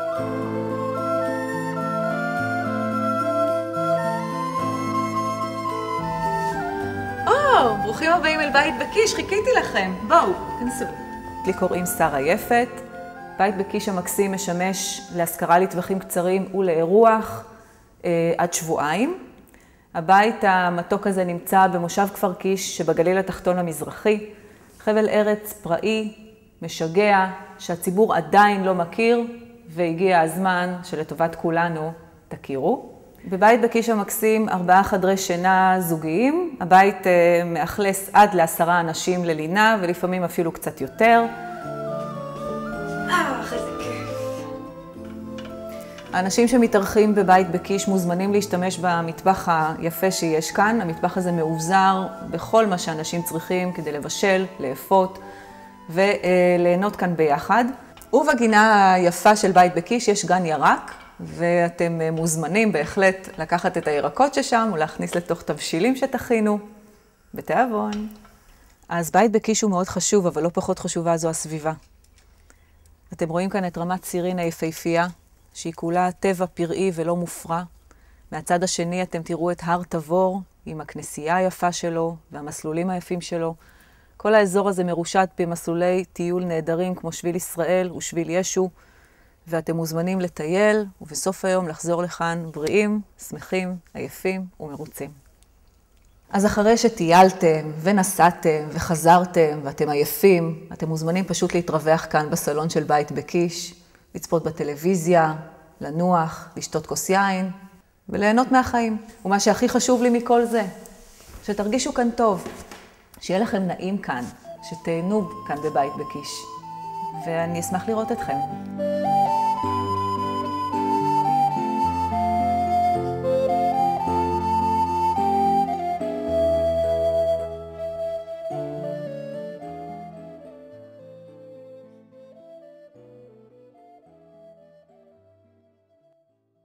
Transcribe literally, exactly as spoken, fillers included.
או, ברוכים הבאים אל בית בקיש, חיכיתי לכם. בואו, כנסו. לי קוראים שרה יפת. בית בקיש המקסים משמש להשכרה לטווחים קצרים ולאירוח אה, עד שבועיים. הבית המתוק הזה נמצא במושב כפר קיש שבגליל התחתון המזרחי. חבל ארץ פראי, משגע, שהציבור עדיין לא מכיר, והגיע הזמן שלטובת כולנו תכירו. בבית בקיש המקסים ארבעה חדרי שינה זוגיים. הבית אה, מאכלס עד לעשרה אנשים ללינה, ולפעמים אפילו קצת יותר. אה, איזה כיף. האנשים שמתארחים בבית בקיש מוזמנים להשתמש במטבח היפה שיש כאן. המטבח הזה מאובזר בכל מה שאנשים צריכים כדי לבשל, לאפות וליהנות כאן ביחד. ובגינה היפה של בית בקיש יש גן ירק, ואתם מוזמנים בהחלט לקחת את הירקות ששם ולהכניס לתוך תבשילים שתכינו בתיאבון. אז בית בקיש הוא מאוד חשוב, אבל לא פחות חשובה זו הסביבה. אתם רואים כאן את רמת צירין היפהפייה, שהיא כולה טבע פראי ולא מופרע. מהצד השני אתם תראו את הר תבור עם הכנסייה היפה שלו והמסלולים היפים שלו. כל האזור הזה מרושת במסלולי טיול נהדרים כמו שביל ישראל ושביל ישו, ואתם מוזמנים לטייל ובסוף היום לחזור לכאן בריאים, שמחים, עייפים ומרוצים. אז אחרי שטיילתם ונסעתם וחזרתם ואתם עייפים, אתם מוזמנים פשוט להתרווח כאן בסלון של בית בקיש, לצפות בטלוויזיה, לנוח, לשתות כוס יין וליהנות מהחיים. ומה שהכי חשוב לי מכל זה, שתרגישו כאן טוב, שיהיה לכם נעים כאן, שתהנו כאן בבית בקיש. ואני אשמח לראות אתכם.